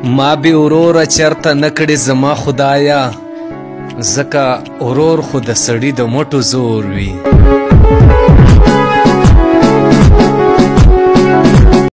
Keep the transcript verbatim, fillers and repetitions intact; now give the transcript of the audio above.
ما بې وروره چرته نه کړې زما خدایه، ځکه ورور خو د سړي د مټو زور وي.